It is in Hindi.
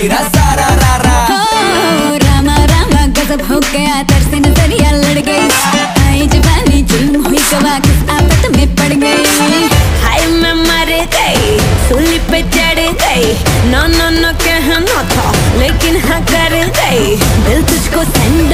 मेरा सारा रारा। रामा रामा गजब हो गया, तरसे नजरिया लड़ गई, आई जवानी जुल्म हुई गवा, किस आफत में पड़ गई। हाय मैं मर गई, सूली पे चढ़ गई, नो नो नो कहना था लेकिन हाँ कर गई, दिल तुझको सेंड